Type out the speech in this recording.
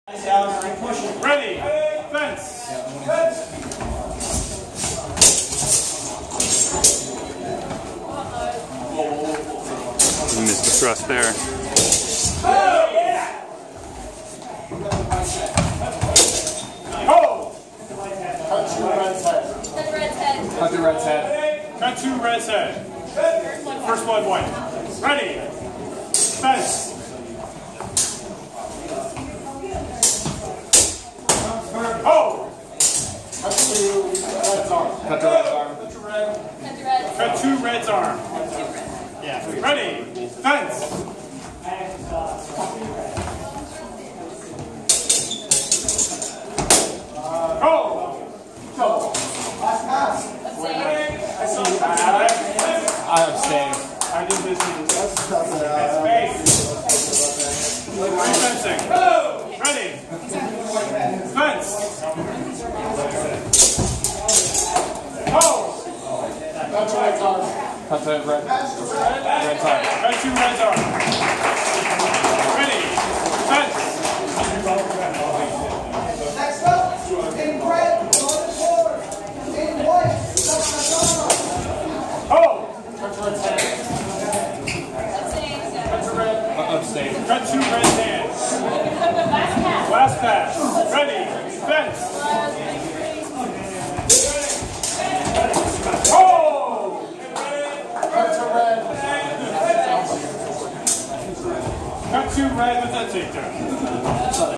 Ready, fence. You missed the thrust there. Oh, yeah! Oh! Cut two red's head. Cut the red's head. Cut two red's head. First blood white. Ready, fence. Oh! Cut two red's arm. Cut the red's arm. Cut two red's arm. Yeah. Ready, fence. Oh! Last pass. I abstain. I did this in this. Space. Fencing. Ready. Fence. Oh! Cut two red's arm. Cut the red